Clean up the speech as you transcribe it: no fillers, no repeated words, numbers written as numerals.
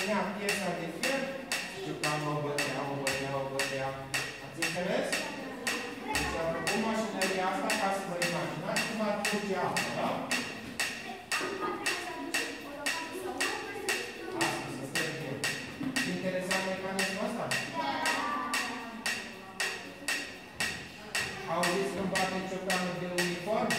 punea piesa de fier, ciocanul o bătea, o bătea, o bătea. Ați înțeles? Deci am făcut mașinăria asta ca să vă imaginați cum ar curge apa, da? Asta să stea bine. Interesant mecanismul ăsta? Auziți când bate ciocanul de uniform?